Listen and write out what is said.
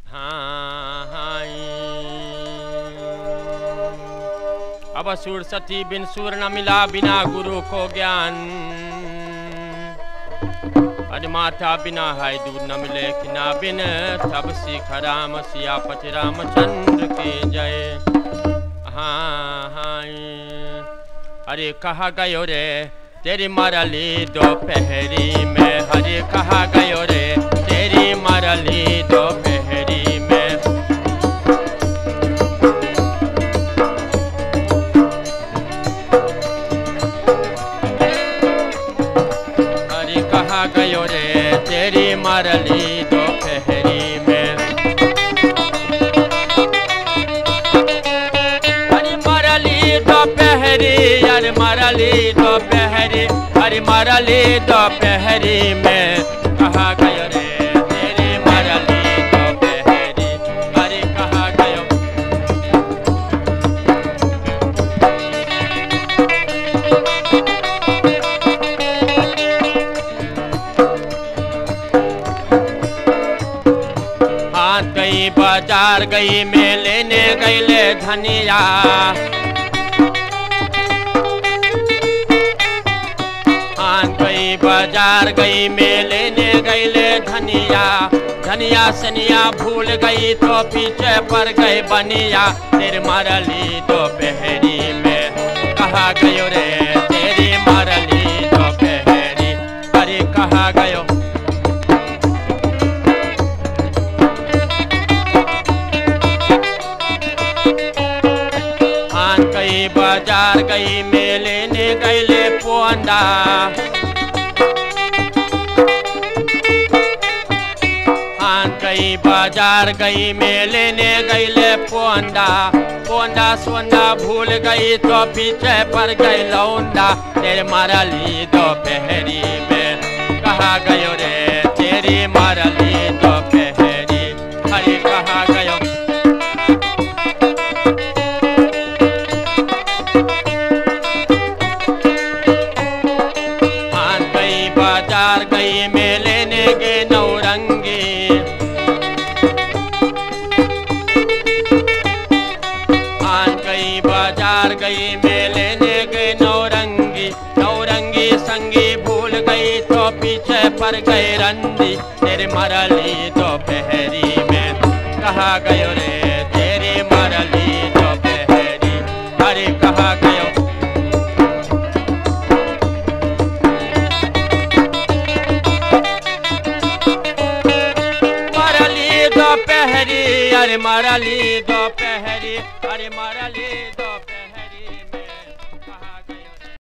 हाँ हाँ। अब सूर सती बिन सूर न मिला, बिना गुरु को ज्ञान। अज माथा बिना हाय दूध न मिले, किना बिन तब सीख राम सियापत रामचंद्र के जय। हाँ हाँ। अरे कहा गयो रे तेरी मरली दोपहरी में, हरे कहा गयो रे तेरी मरली दोपहरी में। हरे कहा गयो रे तेरी मरली दोपहरी में। हरे मरली दोपहरी, अरे मरली दोपहरी, हरे मरली दोपहरी में। कहा गयो रे तेरी मरली दोपहरी, हरे कहा गयो। हाथ गई बाजार गई में, लेने गई ले धनिया। गई बाजार गई में, लेने गई ले धनिया। धनिया सनिया भूल गई तो पीछे पड़ गई बनिया। तेरी मरली दोपहरी में। कहा गयो रे तेरी मरली दोपहरी, अरे कहा गयो। हाँ गई बाजार गई में, लेने गई ले पोंदा। गई बाजार गई में, लेने गई ले पोंदा। पोंदा सोंदा भूल गई तो पीछे पड़ गई लौंडा। तेरे मरली दोपहरी में। कहा गयो रे तेरी मरली दोपहरी, हरे कहा गयो। हाँ गई बाजार गई में, लेने गए नौरंगी। बाजार गई में, लेने गए नौरंगी। नौरंगी संगी भूल गई तो पीछे पड़ गई रंदी। तेरे मरली दोपहरी में। कहा गयो रे तेरी मरली दोपहरी, हरे कहा गयो। मरली दोपहरी, अरे मरली दोपहरी, अरे मरली दोपहरी।